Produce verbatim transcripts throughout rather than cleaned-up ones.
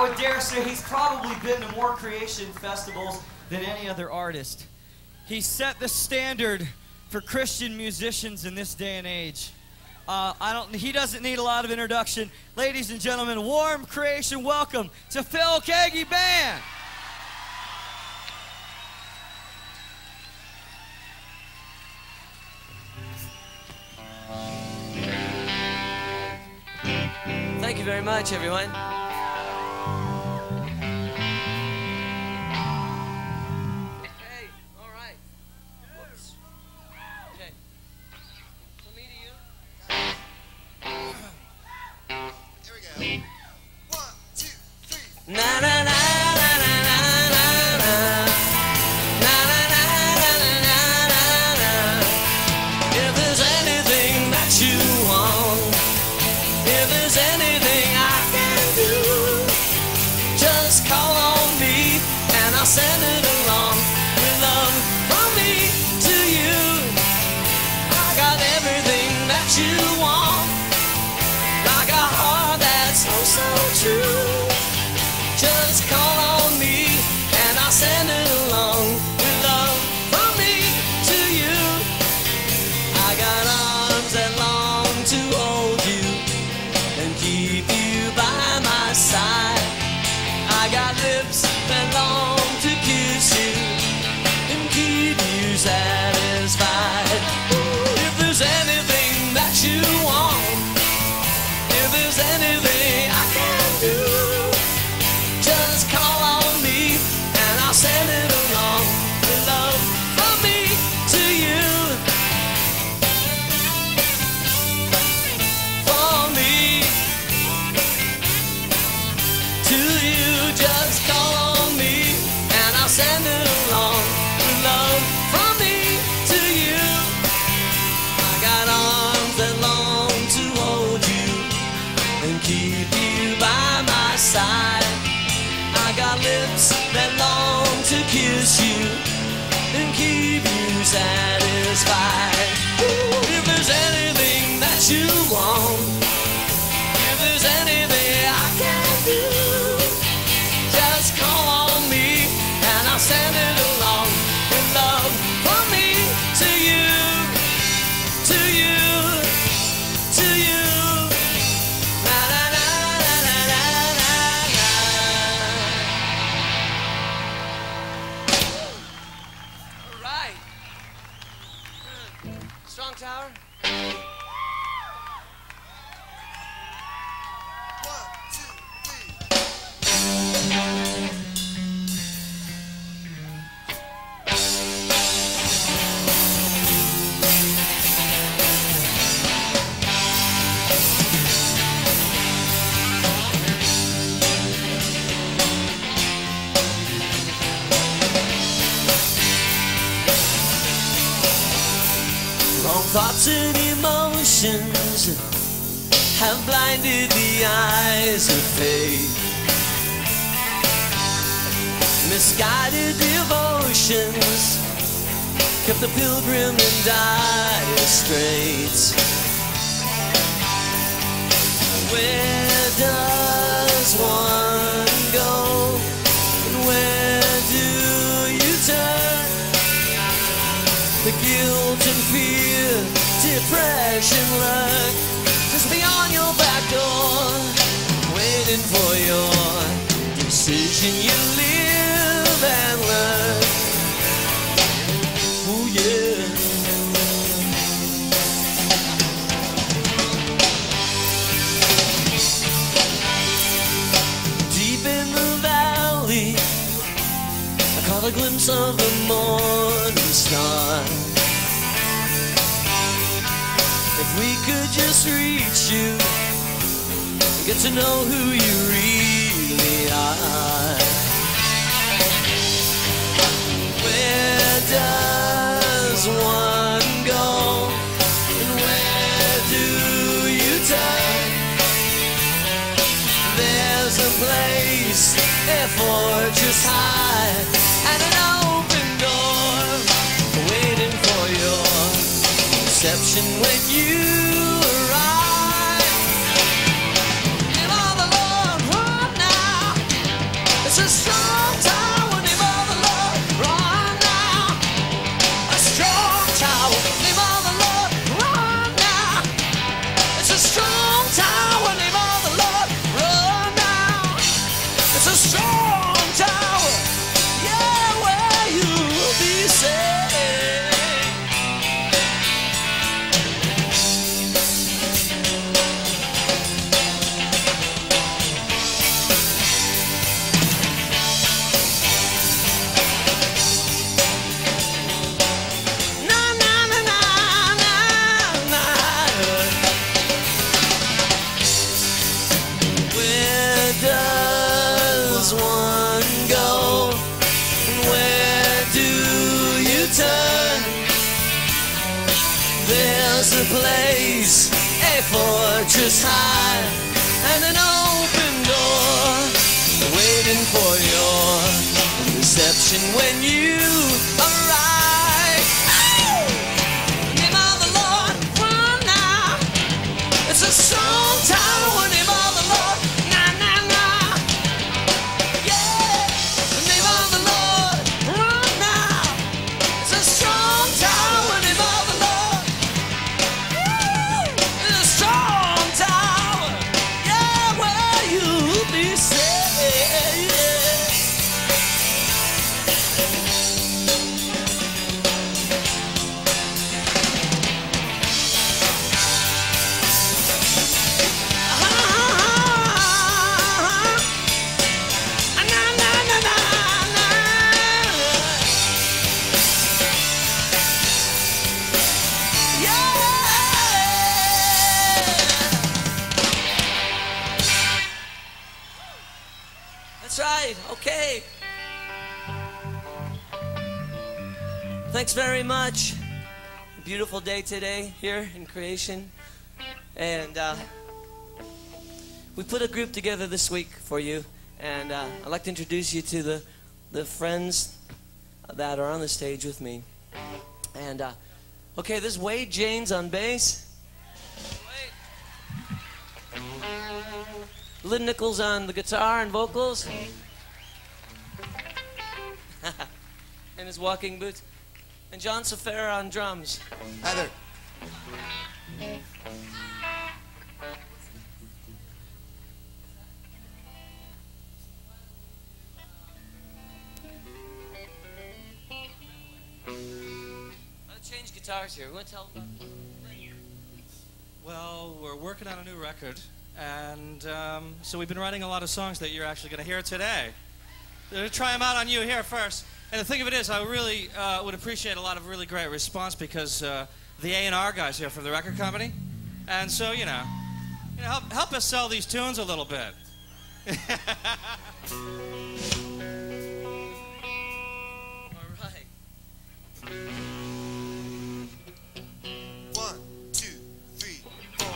would dare say he's probably been to more creation festivals than any other artist. He set the standard for Christian musicians in this day and age. Uh, I don't. He doesn't need a lot of introduction. Ladies and gentlemen, warm creation welcome to Phil Keaggy Band. Thank you very much, everyone. Okay, all right. Whoops. Okay. From me to you. Here we go. One, two, three. Na na na na na na na na. Na na na na na na na. If there's anything that you want, if there's anything I can do, just call on me and I'll send it along with love from me to you. I got everything that you want, like a heart that's oh so true. Just call on me and I'll send it along with love from me to you. I got arms that long to hold you and keep you by my side. I got lips that long to kiss you and keep you satisfied. If there's anything that you want, if there's anything I can do, just call on me and I'll send it along with love from me to you. From me to you, just call on me and I'll send it along with love from me to you. I got arms that long to hold you and keep you by my side. I got lips that long to kiss you and keep you satisfied. If there's anything that you want, if there's anything I can do, just call on me and I'll send it along with love from me to you, to you, to you. Na na na na na na na. All right. Strong tower. One, two, three. Wrong thoughts and emotions have blinded the eyes of faith. Misguided devotions kept the pilgrim in dire straits. Where does one go? And where do you turn? The guilt and fear, depression lurk just beyond your back door, waiting for your decision. You live and learn. Oh yeah. Deep in the valley, I caught a glimpse of the morning star. If we could just reach you, get to know who you really are. Where does one go? And where do you turn? There's a place, a fortress high, and an open door, waiting for your reception when you arrive. Give all the Lord right now. It's a strong tower, name of the Lord, run now. A strong tower, name of the Lord, run now. It's a strong tower, name of the Lord, run now. It's a strong tower, yeah, where you will be safe. There's a place, a fortress high, and an open door waiting for your reception when you arrive. Oh! Name of the Lord, run now. It's a strong tower, name of the Lord, na na na. Yeah, the name of the Lord, run now. It's a strong tower, name of the Lord. That's right, okay. Thanks very much. Beautiful day today here in creation. And uh, we put a group together this week for you. And uh, I'd like to introduce you to the, the friends that are on the stage with me. And, uh, okay, this is Wade Jaynes on bass. Lynn Nichols on the guitar and vocals. And his walking boots. And John Sferra on drums. Hi there. Let's change guitars here. We want to tell them about Well, we're working on a new record, and um, so we've been writing a lot of songs that you're actually going to hear today. We're going to try them out on you here first. And the thing of it is, I really uh, would appreciate a lot of really great response because uh, the A and R guys here from the record company, and so, you know, you know help, help us sell these tunes a little bit. All right. One, two, three, four.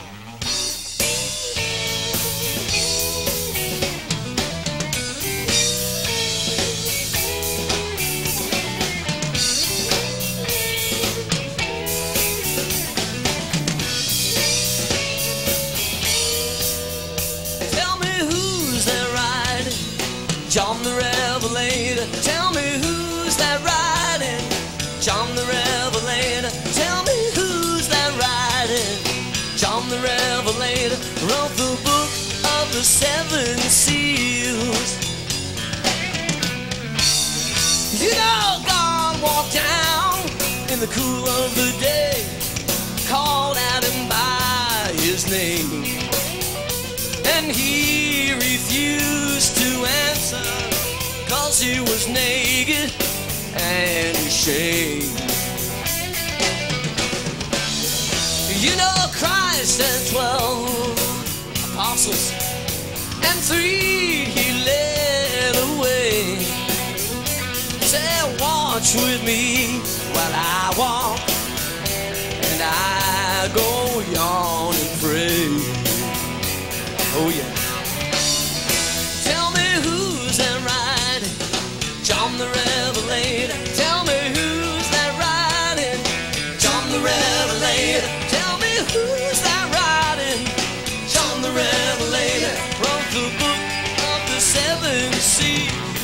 Tell me who's that riding? John the Revelator. Tell me who's that riding? John the Revelator. Tell me who's that riding? John the Revelator wrote the book of the seven seals. You know, God walked down in the cool of the day, called at him by his name, and he refused to answer, cause he was naked and ashamed. You know, Christ had twelve apostles, and three he led away. Say, watch with me while I walk, and I go yawn and pray. Oh yeah. Tell me who's that riding? John the Revelator. Tell me who's that riding? John the Revelator. Tell me who's that riding? John the Revelator wrote the book of the seven seals.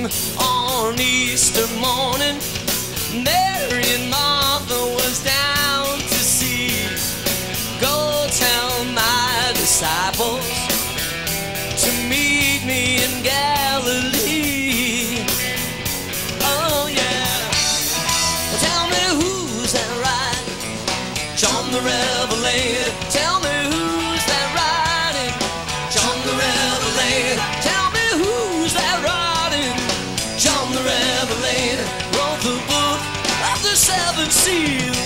on Easter morning. Mary and Martha was down to see. Go tell my disciples to meet me in Galilee. Oh yeah. Well, tell me who's that riding? John the Revelator. Tell me who's that riding? John the Revelator. Tell me who's that riding? John the Revelator. Wrote the book of the seven seals.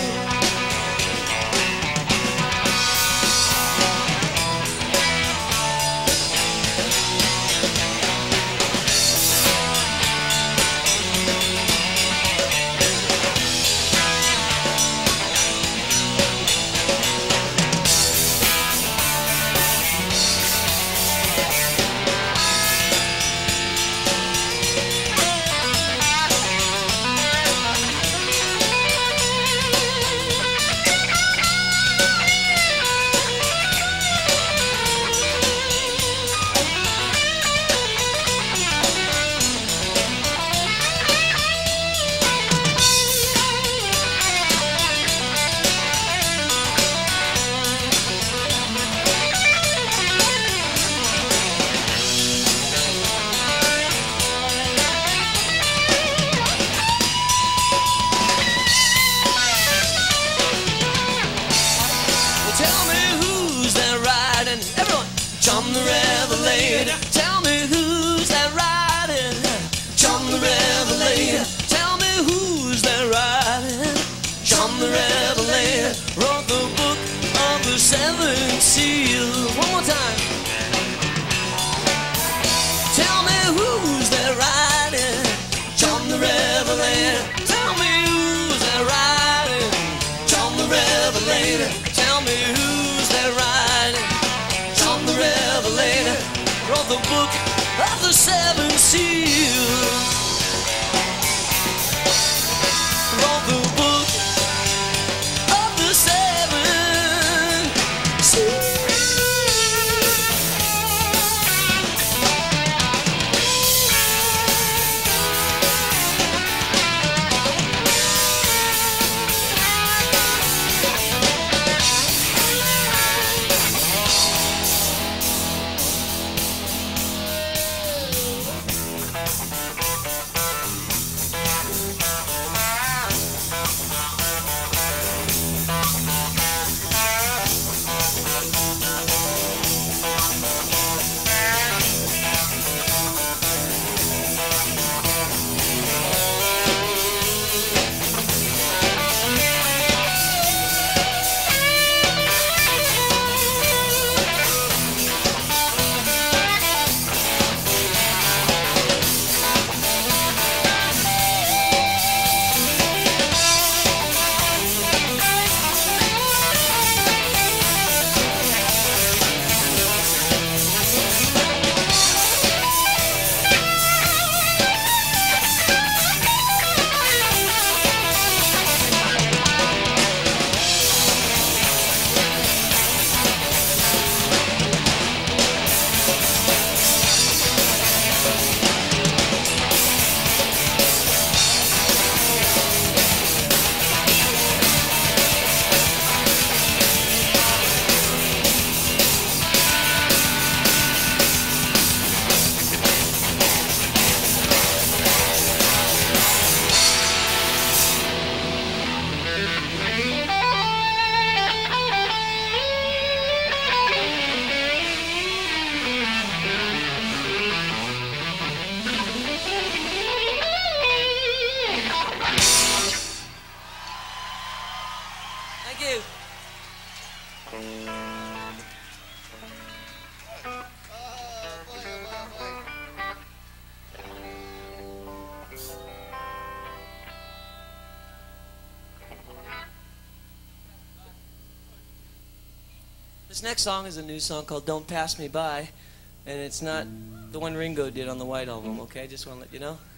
This next song is a new song called Don't Pass Me By, and it's not the one Ringo did on the White Album, okay? Just want to let you know.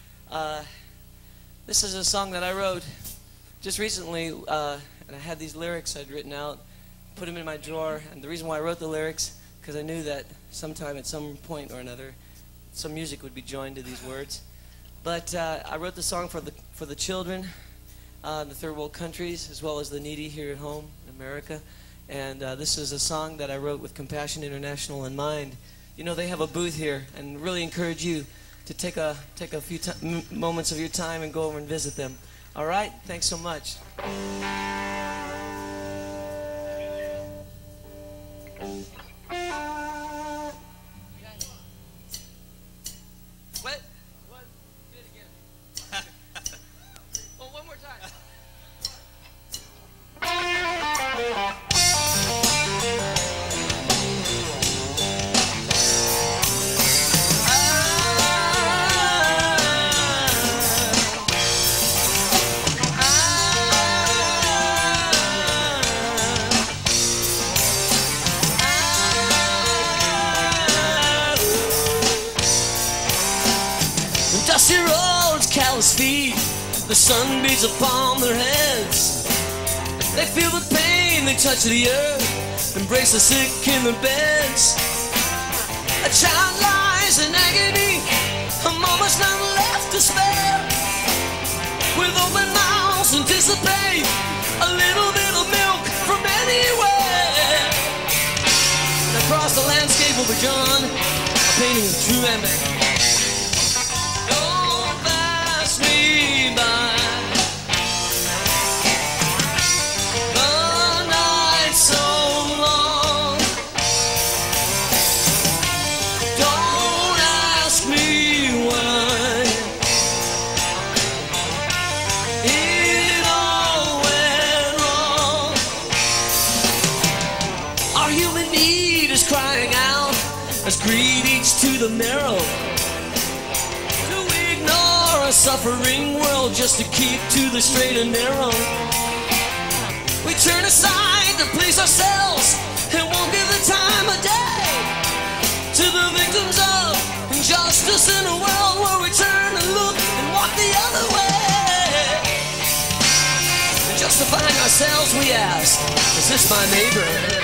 Uh, this is a song that I wrote just recently, uh, and I had these lyrics I'd written out, put them in my drawer, and the reason why I wrote the lyrics, because I knew that sometime at some point or another, some music would be joined to these words. But uh, I wrote the song for the for the children uh, in the third world countries, as well as the needy here at home in America. And uh, this is a song that I wrote with Compassion International in mind. You know, they have a booth here, and really encourage you to take a take a few m moments of your time and go over and visit them. All right? Thanks so much. What? What? Do it again. Oh, one more time. Dusty roads, callous feet, the sun beats upon their heads. They feel the pain, they touch the earth, embrace the sick in their beds. A child lies in agony, a moment's not left to spare. With open mouths, anticipate a little bit of milk from anywhere. And across the landscape will be drawn a painting of true ambition. Me by the night so long. Don't ask me why it all went wrong. Our human need is crying out as greed eats to the marrow. A suffering world just to keep to the straight and narrow. We turn aside to please ourselves and won't give the time of day to the victims of injustice in a world where we turn and look and walk the other way. And justifying ourselves, we ask, is this my neighbor?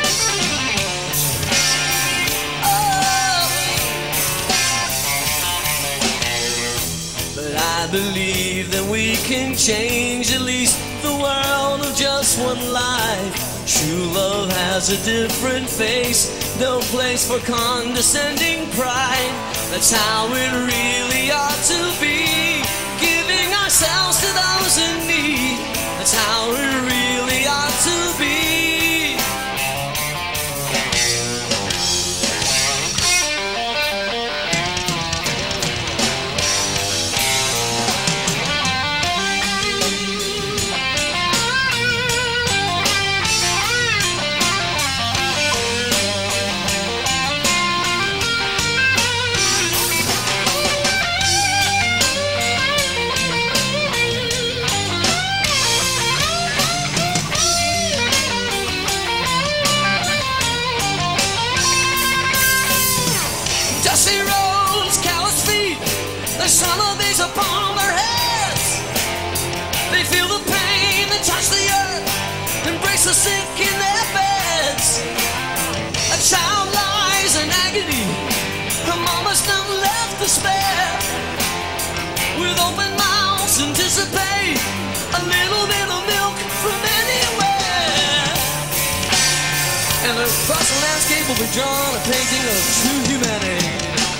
I believe that we can change at least the world of just one life. True love has a different face, no place for condescending pride. That's how it really ought to be, giving ourselves to those in need. That's how it really ought to be. Some of these upon their heads. They feel the pain, they touch the earth, embrace the sick in their beds. A child lies in agony, a moment's not left to spare. With open mouths, anticipate a little bit of milk from anywhere. And across the landscape will be drawn a painting of true humanity.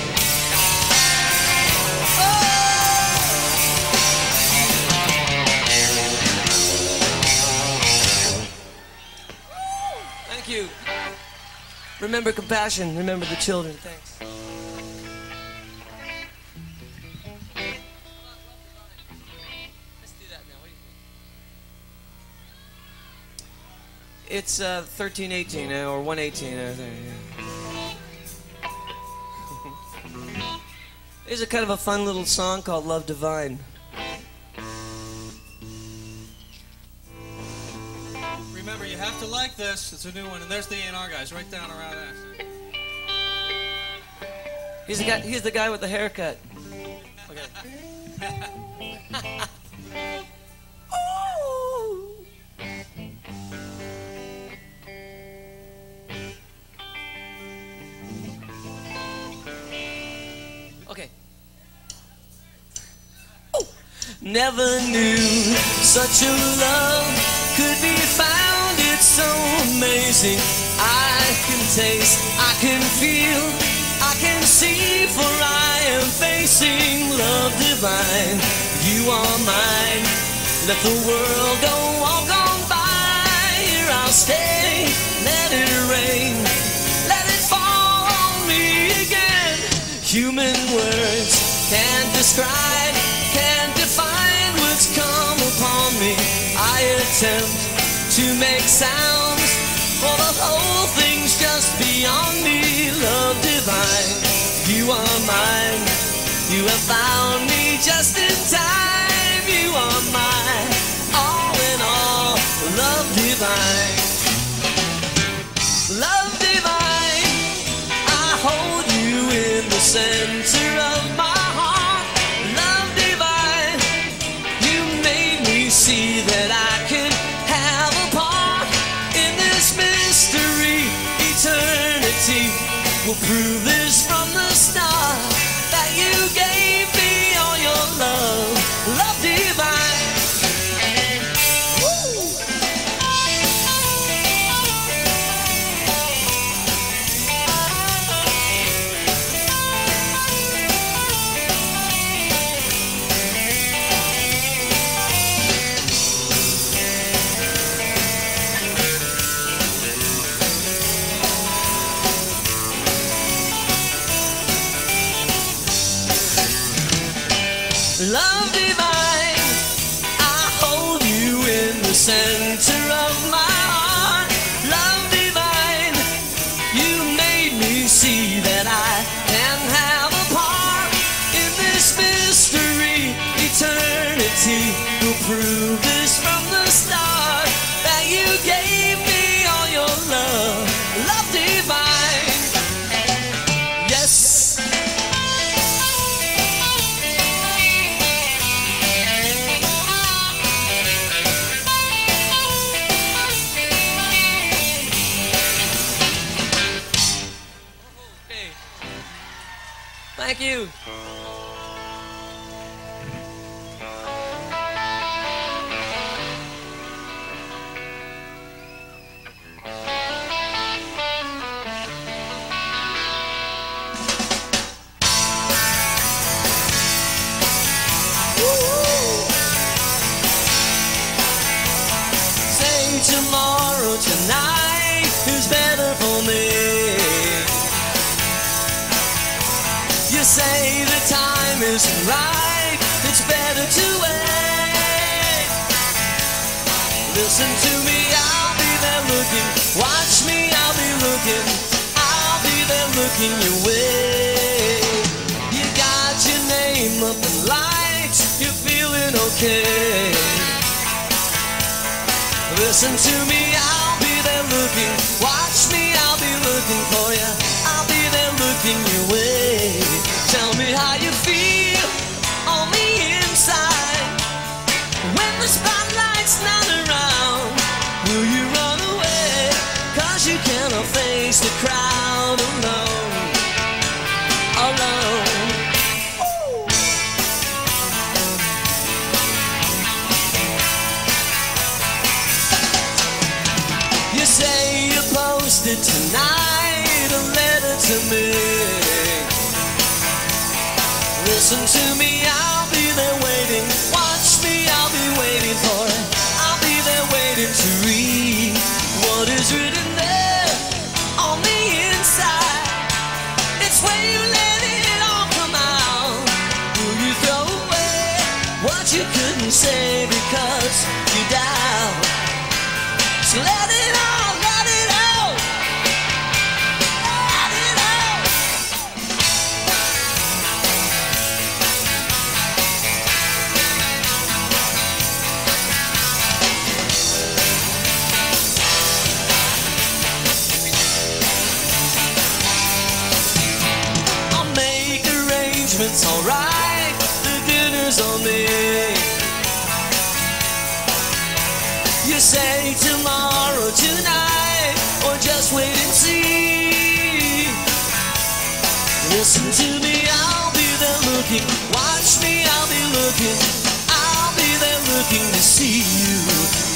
You. Remember compassion, remember the children. Thanks. Let's do that now. What do you think? It's uh, thirteen eighteen uh, or one eighteen. I think. Yeah. Here's a kind of a fun little song called Love Divine. Remember, you have to like this. It's a new one. And there's the A and R guys right down around us. He's the guy, he's the guy with the haircut. Okay. Oh. Okay. Never knew such a love could be found. It's so amazing. I can taste, I can feel, I can see, for I am facing love divine. You are mine. Let the world go walk on by. Here I'll stay. Let it rain. Let it fall on me again. Human words can't describe, can't define what's come upon me. I attempt to make sounds, for the whole thing's just beyond me. Love divine, you are mine. You have found me just in time. You are mine, all in all. Love divine, love divine. I hold you in the center of my heart. Love divine, you made me see that I can have a part in this mystery. Eternity will prove this from the start, that you gave me all your love. Love divine. Woo! Love divine, I hold you in the center of my heart. Love divine, you made me see that I can have a part in this mystery. Eternity will prove this from the start, that you gave me all your love. Love divine, yes. Thank you. Say tomorrow, tonight is better for me. You say the time isn't right, it's better to wait. Listen to me, I'll be there looking. Watch me, I'll be looking. I'll be there looking your way. You got your name up in lights, you're feeling okay. Listen to me, I'll be there looking. Watch me, I'll be looking for you. I'll be there looking your way. Tell me how you feel on the inside when the spotlight's not around. Will you run away? Cause you cannot face the crowd alone. Alone. Woo! You say you posted tonight a letter to me. Listen to me, I'll be there waiting. Watch me, I'll be waiting for it. I'll be there waiting to read what is written there on the inside. It's where you let it all come out. Will you throw away what you couldn't say because you doubt? So let it all, let it out. Let it out. It's alright, the dinner's on me. You say tomorrow, tonight, or just wait and see. Listen to me, I'll be there looking. Watch me, I'll be looking. I'll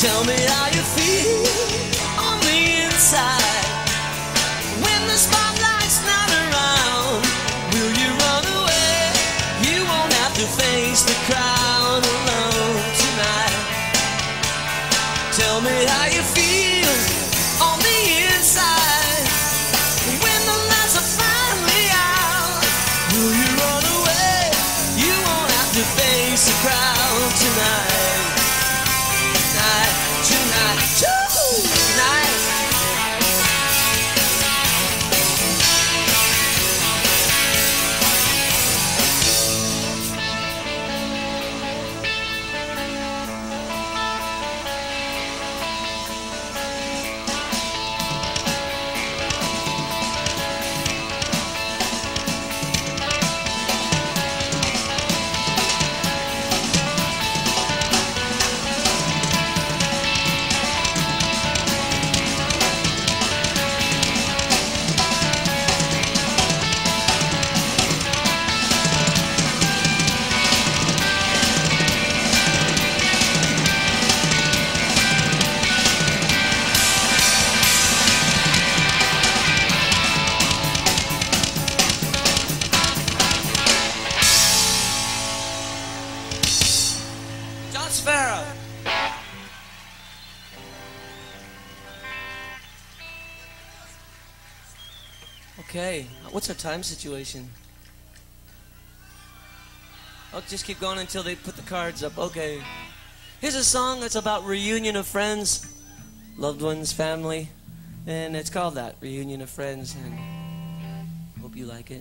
Tell me how you feel on the inside. When the spotlight's not around, will you run away? You won't have to face the crowd alone tonight. Tell me how you feel on the inside. When the lights are finally out, will you run away? You won't have to face the crowd tonight. Tonight, tonight, tonight. Sferra. Okay, what's our time situation? I'll just keep going until they put the cards up. Okay. Here's a song that's about reunion of friends, loved ones, family, and it's called that, Reunion of Friends, and hope you like it.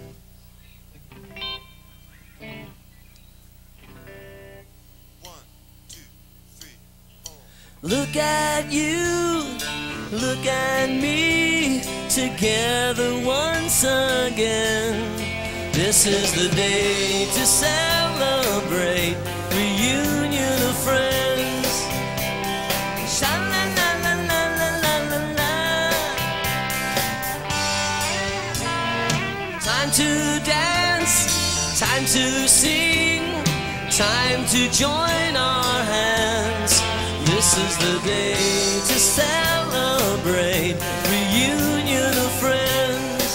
Look at you, look at me, together once again. This is the day to celebrate reunion of friends. Sha-la-la-la-la-la-la-la. Time to dance, time to sing, time to join our hands. This is the day to celebrate reunion of friends.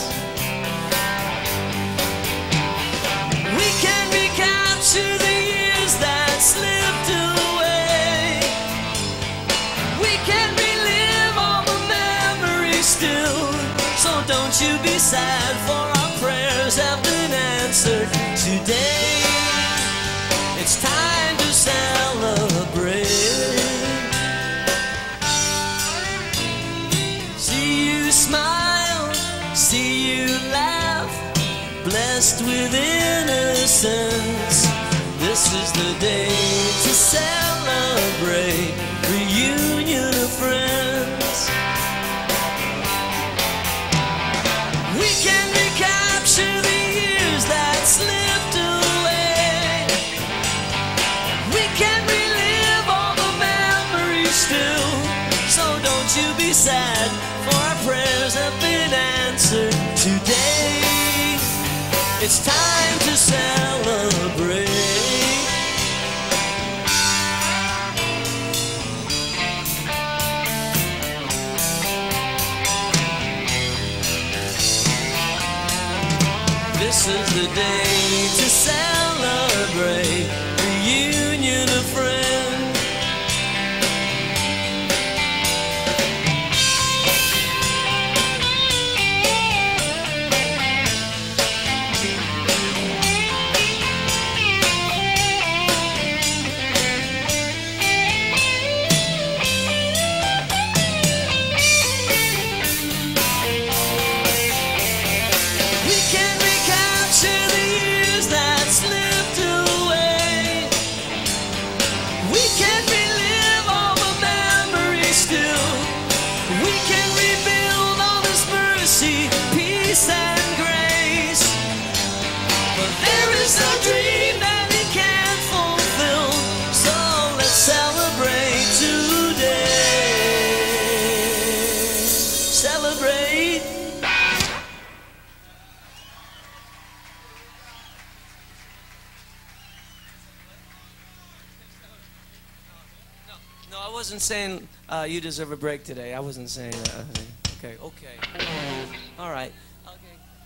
We can recapture the years that slipped away. We can relive all the memories still. So don't you be sad, for our prayers have been answered today. It's time to celebrate. Smile, see you laugh, blessed with innocence. This is the day to celebrate reunion of friends. We can recapture the years that slipped away. We can relive all the memories still. So don't you be sad, for our prayers have been answered today. It's time to celebrate. This is the day to celebrate reunion of friends. We can recapture the years that slipped away. wasn't saying uh, you deserve a break today. I wasn't saying that. Okay, okay. All right. Okay.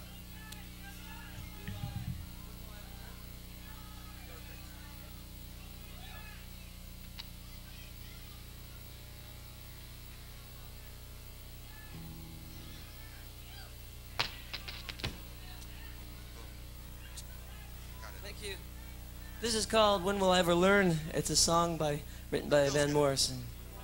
Thank you. This is called When Will I Ever Learn? It's a song by written by Van Morrison.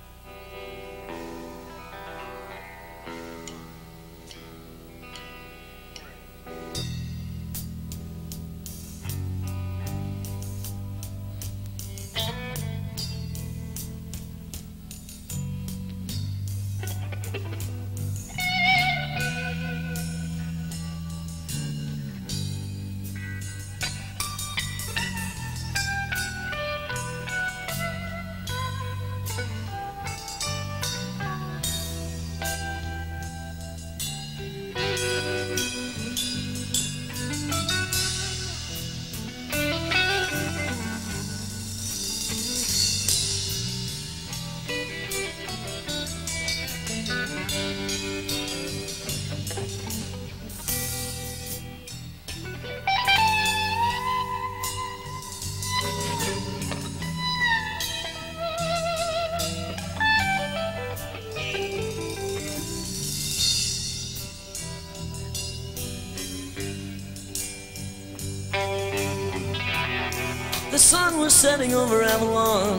The sun was setting over Avalon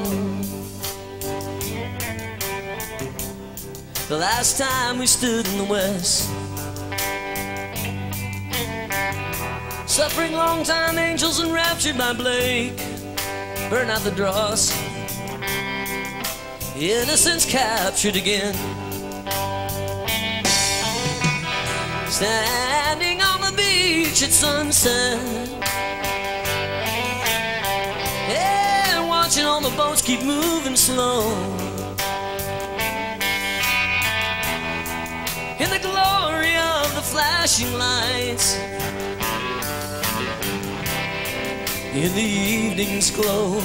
the last time we stood in the west. Suffering long-time angels enraptured by Blake burn out the dross, innocence captured again. Standing on the beach at sunset, and watching all the boats keep moving slow, in the glory of the flashing lights, in the evening's glow.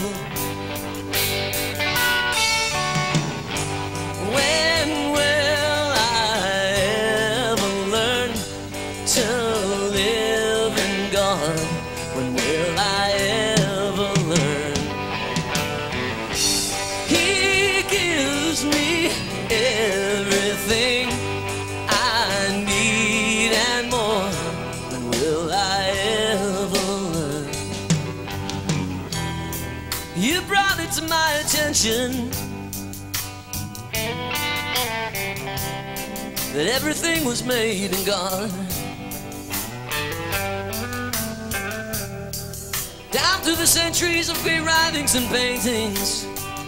When will I ever learn to live in God? When will I ever learn? He gives me everything I need and more. When will I ever learn? You brought it to my attention that everything was made in God. Down through the centuries of great writings and paintings,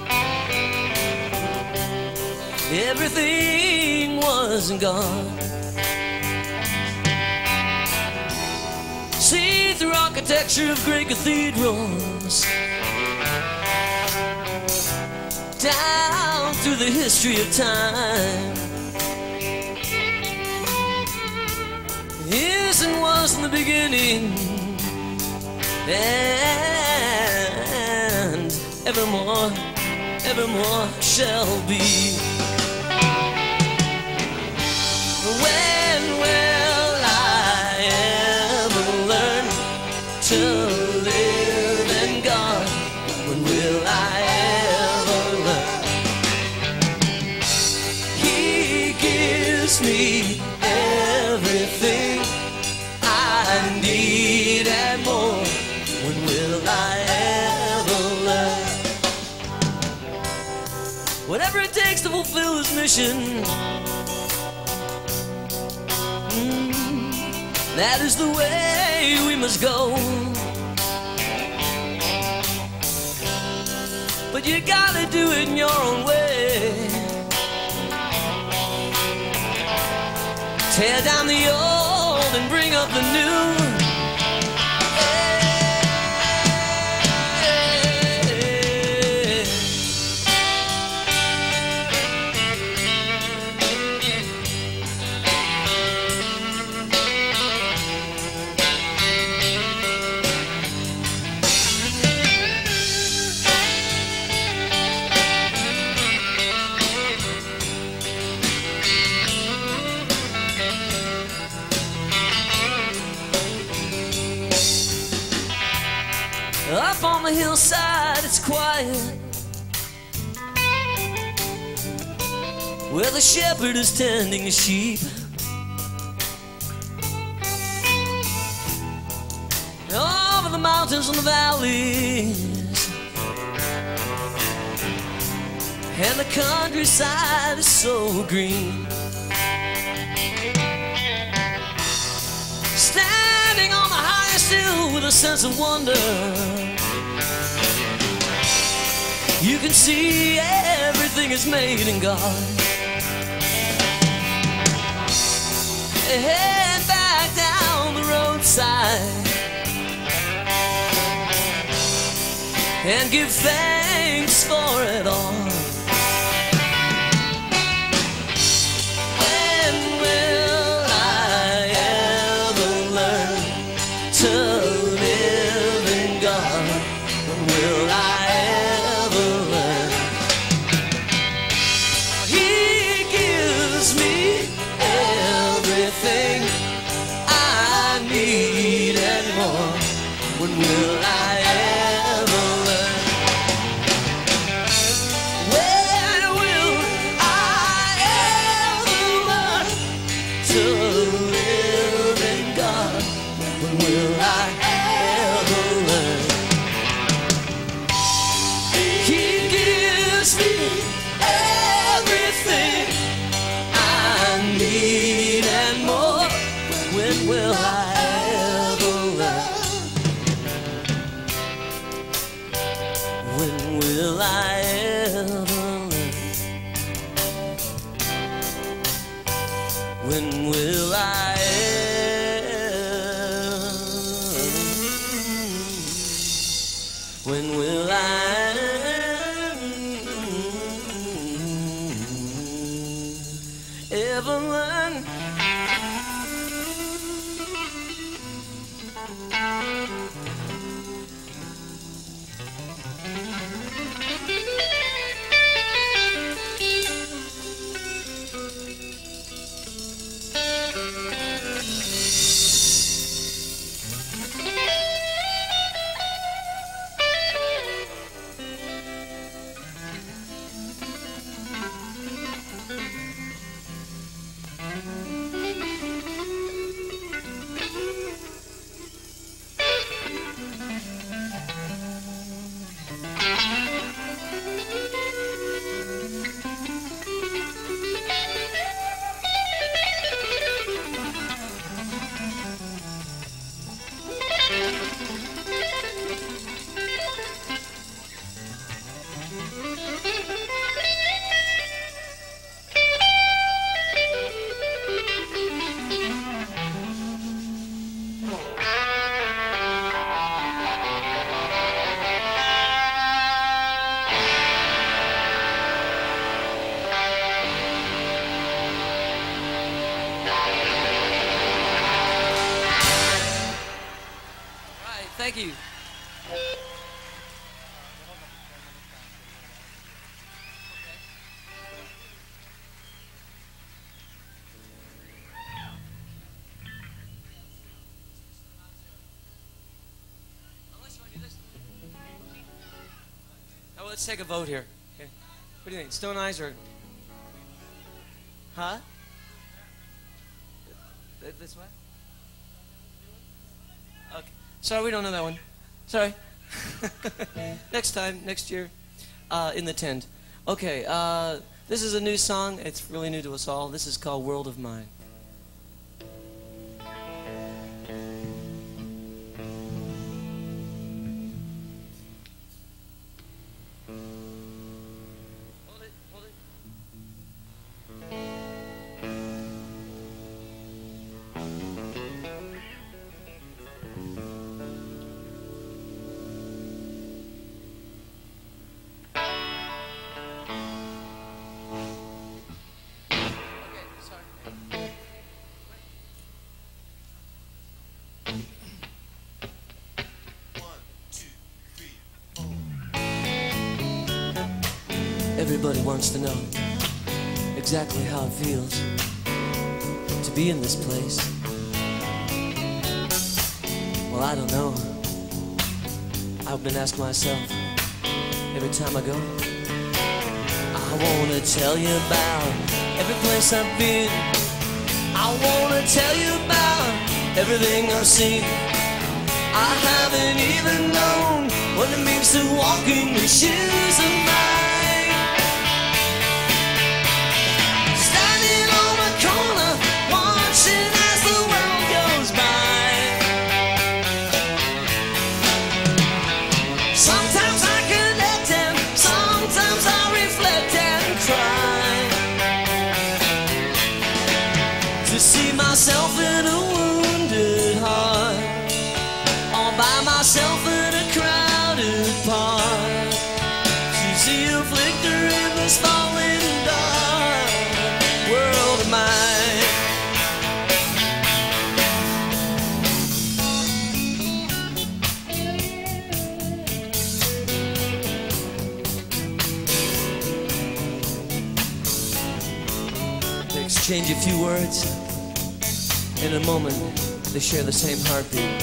everything was in God. See through architecture of great cathedrals, down through the history of time, is and was in the beginning, and evermore, evermore shall be. When will I ever learn to live in God? When will I ever learn? He gives me everything I need and more. When will I ever learn? Whatever it takes to fulfill this mission, mm, that is the way we must go. But you gotta do it in your own way. Tear down the old and bring up the new. Up on the hillside, it's quiet, where the shepherd is tending his sheep. Over the mountains and the valleys, and the countryside is so green. Standing on the highest hill with a sense of wonder, you can see everything is made in God. Head back down the roadside and give thanks for it all. When will I ever learn to live in God? When will I ever learn? He gives me everything I need and more. When will I ever learn? When will I ever learn to live in God? When will I ever learn? He gives me everything I need and more. When will I ever learn? When will I ever learn? When will I ever? When will I ever learn? Thank you. Now let's take a vote here. Okay. What do you think? Stone Eyes or? Huh? Th- This what? Okay. Sorry, we don't know that one. Sorry. Next time, next year, uh, in the tent. Okay, uh, this is a new song. It's really new to us all. This is called World of Mine. Hold it, hold it. Everybody wants to know exactly how it feels to be in this place. Well, I don't know. I I've been asking myself every time I go. I wanna tell you about every place I've been. I wanna tell you about everything I've seen. I haven't even known what it means to walk in the shoes of mine. Standing on a corner, watching as the world goes by. Sometimes I connect and sometimes I reflect and cry. To see myself in a wounded heart, all by myself in a crowded park. To see a flicker in this falling dark world of mine. They exchange a few words. In a moment, they share the same heartbeat.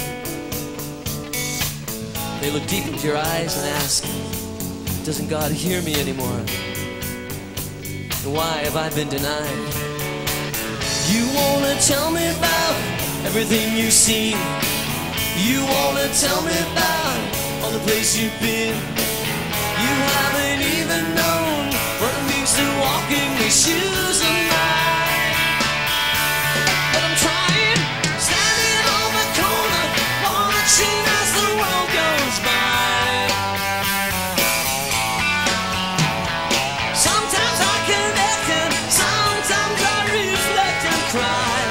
They look deep into your eyes and ask, doesn't God hear me anymore? And why have I been denied? You wanna tell me about everything you see. You wanna tell me about all the places you've been. You haven't even known what it means to walk in the shoes of mine. But I'm trying, standing on the corner, watching as the world goes by. Sometimes I connect and sometimes I reflect and cry.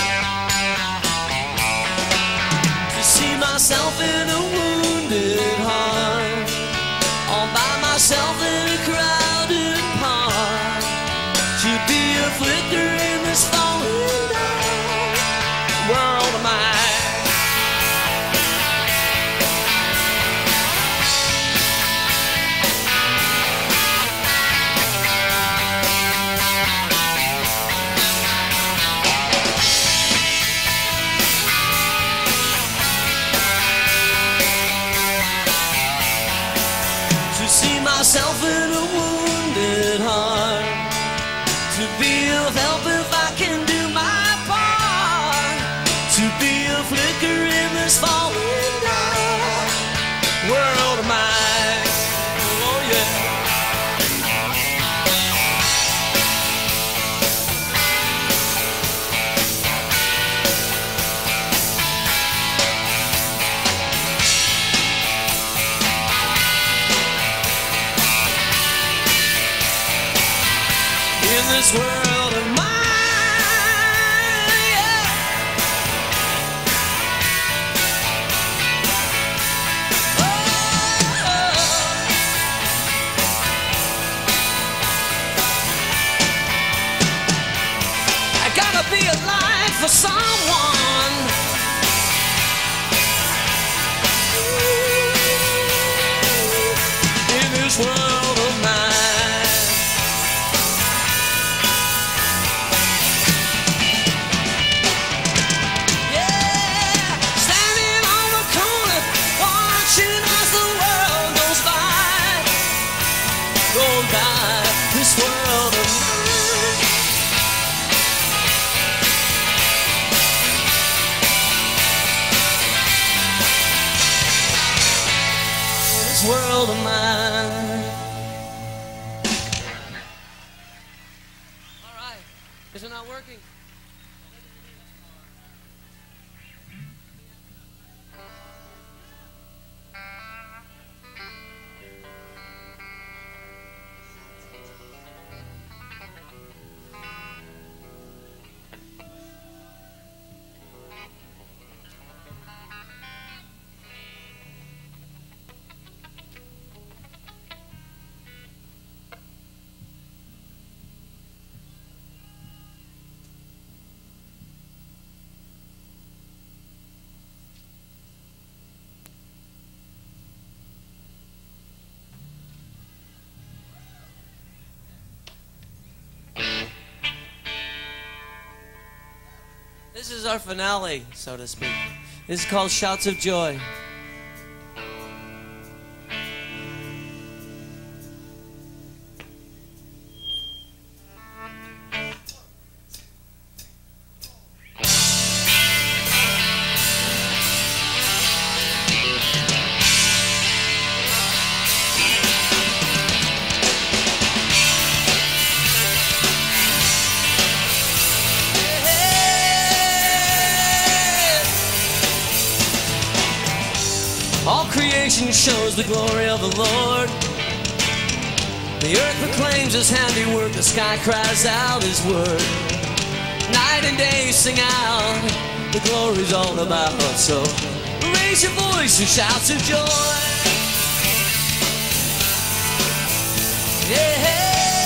To see myself in a wounded heart, all by myself in a crowded park. To be a flicker in this falling dark world of mine. To see myself in a wounded heart, to be of help if I can do my part, to be a flicker in this falling dark world of mine. Oh yeah. In this world of mine, yeah. Oh, I gotta be a light for someone. In this world of mine. This world of mine. This world of mine. All right, is it not working? This is our finale, so to speak. This is called Shouts of Joy. All creation shows the glory of the Lord. The earth proclaims his handiwork, the sky cries out his word. Night and day sing out, the glory's all about. So raise your voice with shouts of joy. Yeah.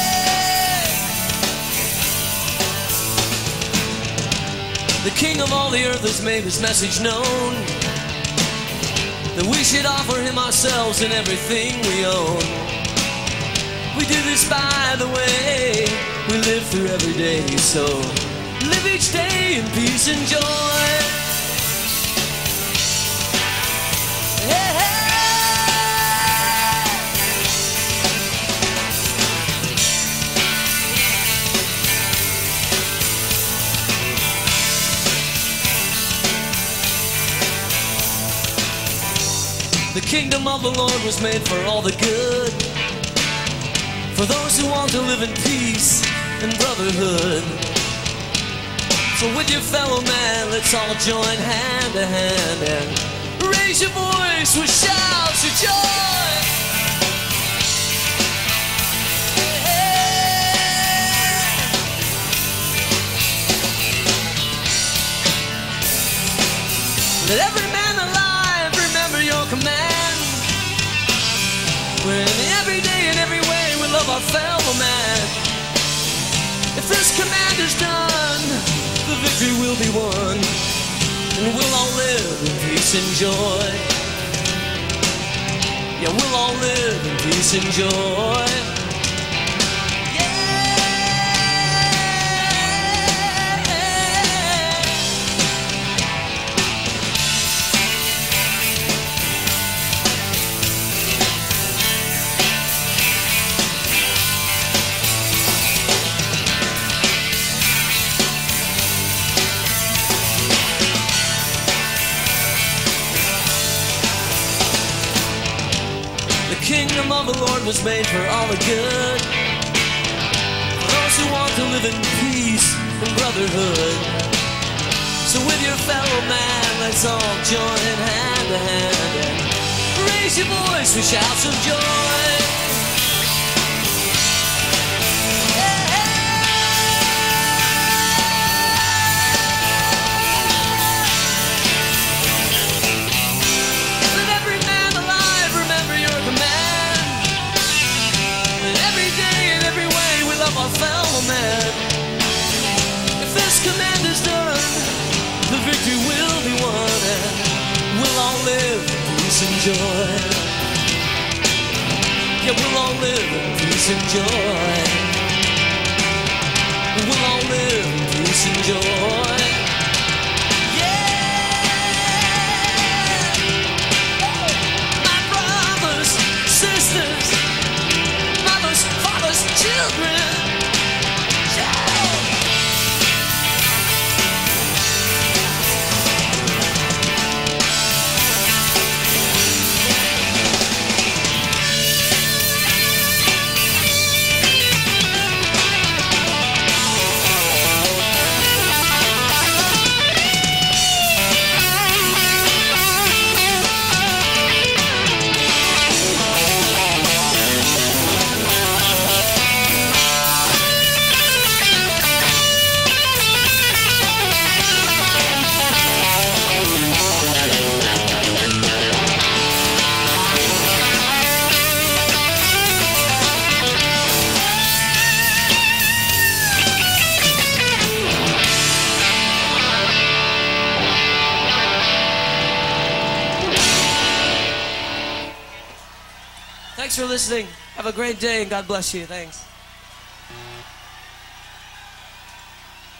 The King of all the earth has made his message known, that we should offer him ourselves and everything we own. We do this by the way we live through every day. So live each day in peace and joy. Yeah. The kingdom of the Lord was made for all the good, for those who want to live in peace and brotherhood. So with your fellow man, let's all join hand to hand and raise your voice with shouts of joy. Yeah. Let every man alive remember your command. When every day and every way we love our fellow man. If this command is done, the victory will be won, and we'll all live in peace and joy. Yeah, we'll all live in peace and joy. The kingdom of the Lord was made for all the good, for those who want to live in peace and brotherhood. So with your fellow man, let's all join hand to hand and raise your voice with shouts of joy. Our fellow man. If this command is done, the victory will be won, and we'll all live in peace and joy. Yeah, we'll all live in peace and joy. We'll all live in peace and joy. Yeah. My brothers, sisters, mothers, fathers, children. Thanks for listening. Have a great day and God bless you. Thanks.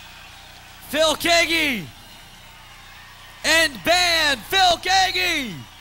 Phil Keaggy and band Phil Keaggy.